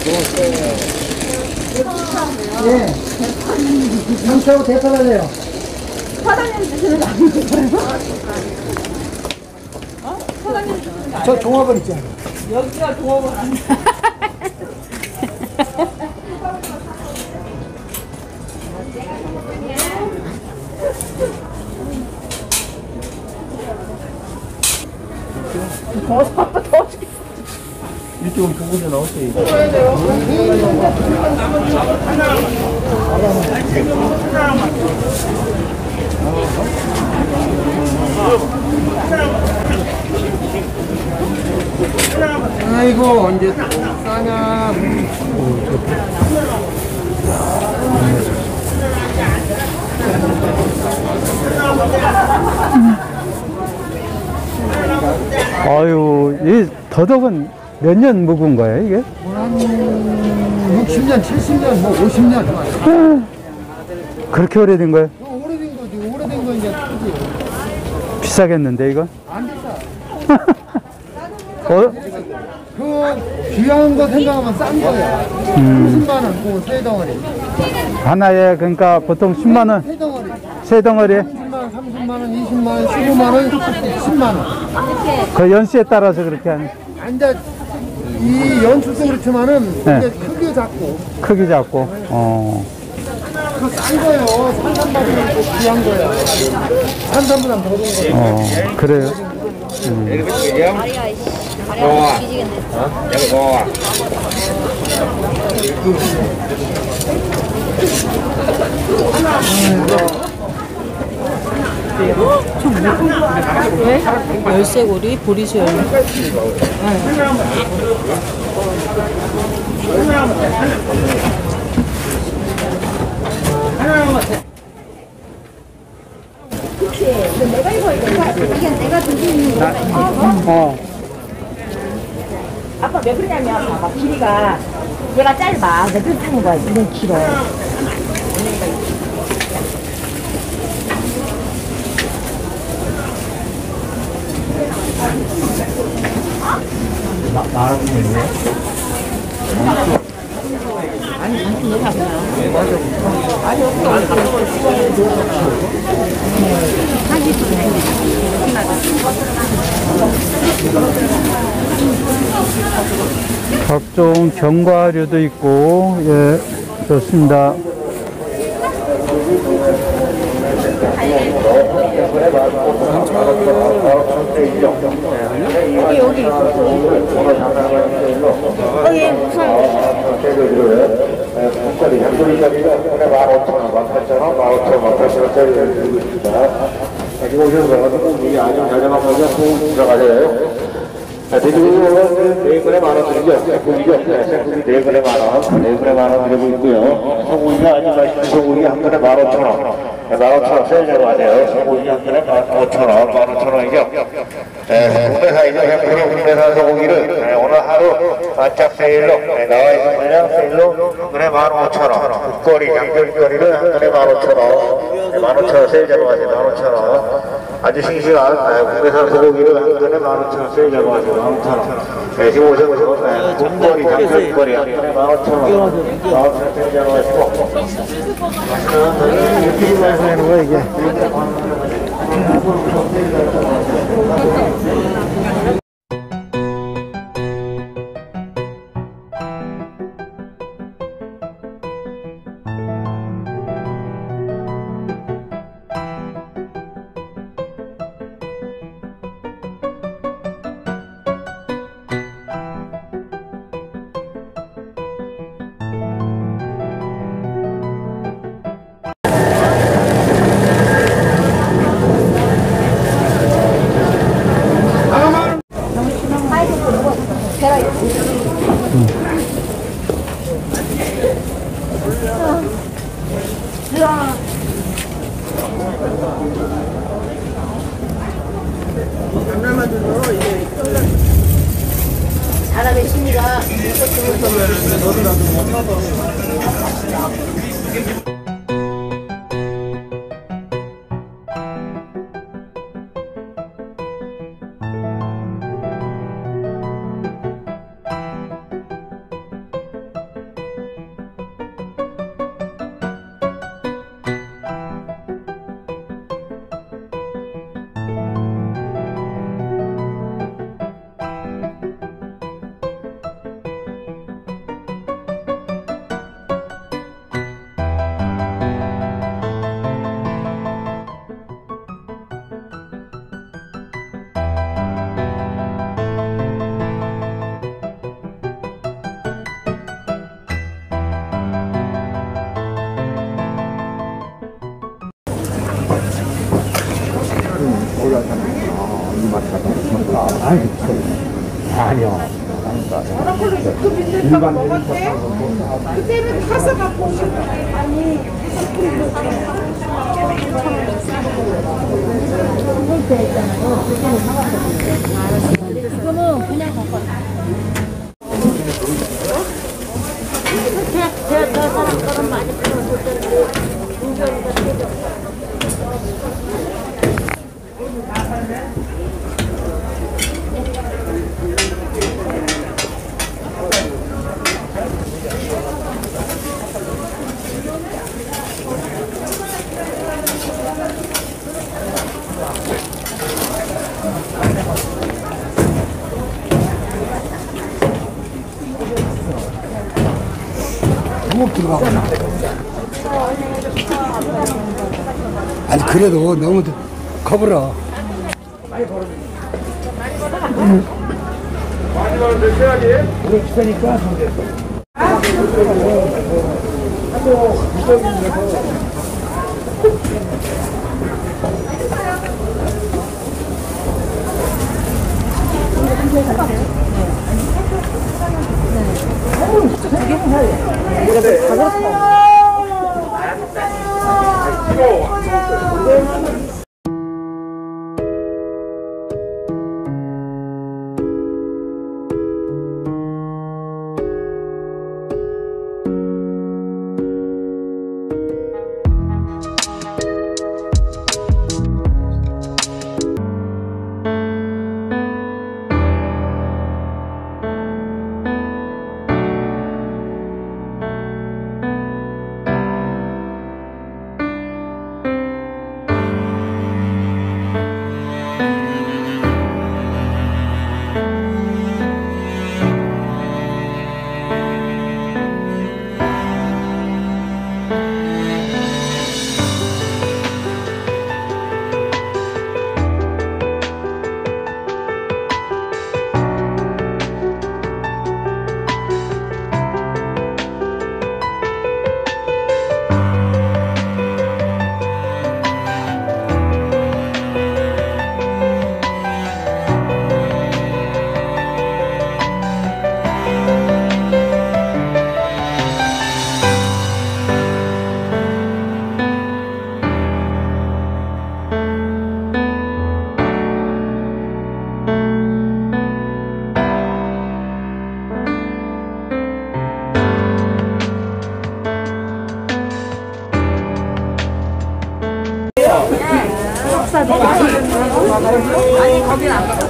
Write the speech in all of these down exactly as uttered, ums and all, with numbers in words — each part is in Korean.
예. 양차하고 대파라래요. 사장님 주시는 거 아니에요? 어? 사장님 주시는 거 아니에요? 저 종합은 있잖아요. 여기가 종업원 아니야. 더워서 바빠 더워 죽겠어. 이쪽은 보고서 나오세요. 아이고 언제 싸냐. 아유, 이 더덕은 몇 년 묵은 거예요, 이게? 한 육십 년, 칠십 년, 뭐 오십 년. 그렇게 오래된 거예요? 어, 오래된 거지. 오래된 거 이제 크지. 비싸겠는데, 이거? 안 비싸. 어? 그 귀한 거 생각하면 싼 거야. 음. 삼십만 원, 그 세 덩어리. 하나에, 그러니까 보통 십만 원? 세 덩어리. 세 덩어리에? 삼십만 원, 삼십만 원, 이십만 원, 십오만 원, 십만 원. 그 연수에 따라서 그렇게 하는. 이제 이 연출도 그렇지만은 네. 이제 크기 작고 크기 작고, 어. 그거 싼 거예요. 산삼보다 또 귀한 거야. 산삼보다 더 좋은 거야. 어, 그래요? 음. 왜? 열쇠고리, 보리수 열매. 그치. 내가 이거 이게 내가 드신 어. 아빠 왜 그러냐면 봐봐 길이가 얘가 짧아. 내 그렇다는 거야. 이건 길어. 아니, 당신 얘기 안 해요. 아니 각종 견과류도 있고, 예, 좋습니다. 여기 여기 여기 무슨 국가리 양조리짜리가 만 오천 원, 만 팔천 원, 만 오천 원, 만 팔천 원짜리 들고 있습니다. 가지고 오셔서 이게 아니면 자전거가 꼭 들어가세요. 돼지고기는 네 근에 만 원 드리죠. 생고기죠. 생고기 네 근에 만 원, 네 근에 만 원 드리고 있고요. 소고기가 아주 맛있는 소고기 한 근에 만 오천 원, 만 오천 원 세일자로 하세요. 소고기 한 근에 만 오천 원, 만 오천 원이죠. 국내산이죠. 백 퍼센트 국내산 소고기를 오늘 하루 반짝 세일로 나와 있는 물량 세일로 한 근에 만 오천 원, 국거리, 양조리거리를 한 근에 만 오천 원, 만 오천 원 세일자로 하세요. 만 오천 원. 아주 싱싱한 국내산 소고기를 한 근에 만 오천 원 세일자로 하세요. 만 오천 원. 네, 지금 오셔서 국거리, 양조리거리 한 근에 만 오천 원, 만 오천 원 세일자로 하시고 이렇게 해서 하는 거야 이게. 사람의 심리가 아니, 아니요. 일반 그때는 타서 갖고 오신 거 아니. 그거는 그냥 갖고 왔다. 제가 저 사람 거는 많이 풀어줄 텐데 인정이가 되죠. 너무 들어가구나. 아니, 그래도 너무 커버려. 많이 걸어도 해야지. 우리 비싸니까 손대. 아니 거긴 안 가.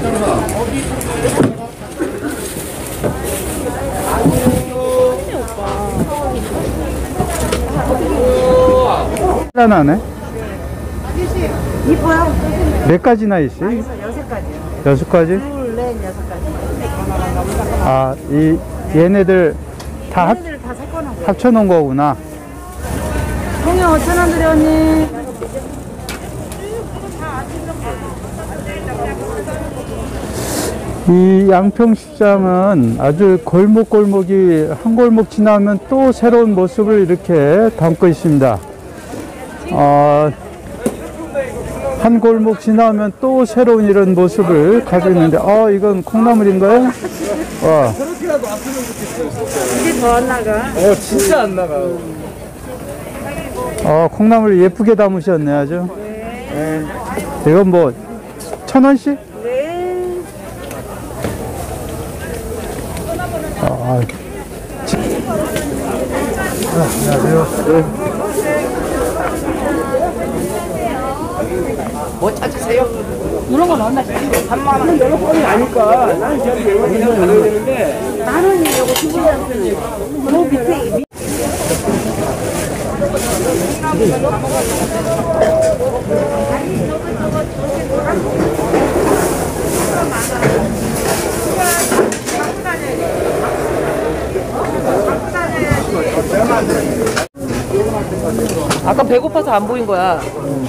하나네. 이뻐요? 몇 가지나 있어? 여섯 가지요. 여섯 가지? 둘, 넷, 여섯 가지. 아, 이 얘네들 다 합, 얘네들 다 섞어놓은 거예요. 합쳐놓은 거구나. 통에 오천 원 드려, 언니. 이 양평시장은 아주 골목골목이 한 골목 지나면 또 새로운 모습을 이렇게 담고 있습니다. 어, 한 골목 지나면 또 새로운 이런 모습을 가지고 있는데, 어, 이건 콩나물인가요? 어. 이게 더 안 나가. 어, 진짜 안 나가. 어, 콩나물 예쁘게 담으셨네, 아주. 네. 이건 뭐, 천 원씩? 네. 아, 안녕하세요. 네. 뭐 찾으세요? 이런 건 얼마? 삼만 원 여러 번이 아니까 난 저기 그냥 가야 되는데. 만 원이에요. 두 개랑 쓰는 거. 요 밑에. 아까 배고파서 안 보인 거야.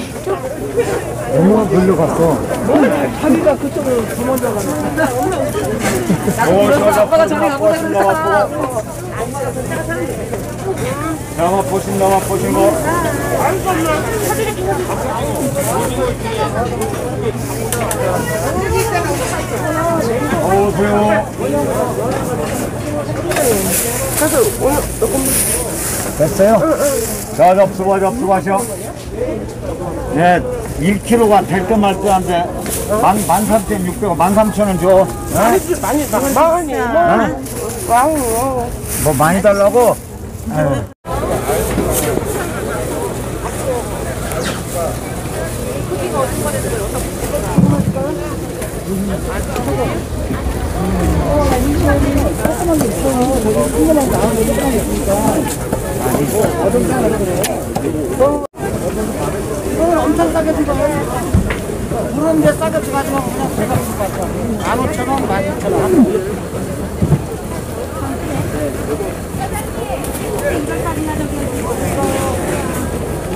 너무 돌려갔어. 자기가 그쪽으로 도망쳐 가는 아빠가 저리 가고 그랬잖아. 나만 보신 나만 보신 거. 여기 있어요. 주세요. 됐어요? 자, 접수가 접수하셔. 네, 일 킬로그램가 될까 말까 한데, 만, 만 삼천육백 원, 만 삼천 원 줘. 많이, 많이, 많이, 많이. 뭐 많이 달라고? 아유. 엄청 싸게 주고 그런데 싸게 주가지고 그냥 배가 쓸것 같아. 만 오천 원, 만 이천 원.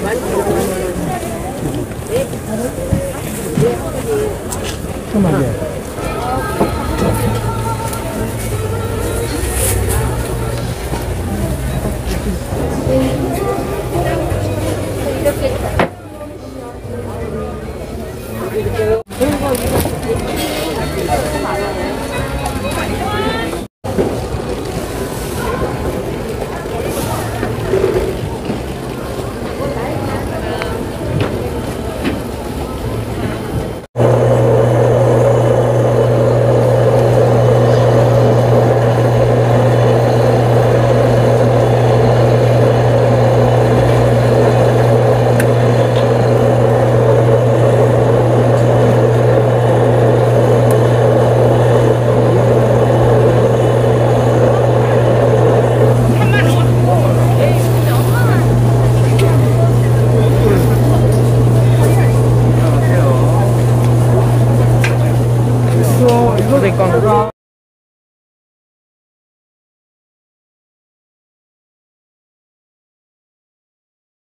잠깐만요.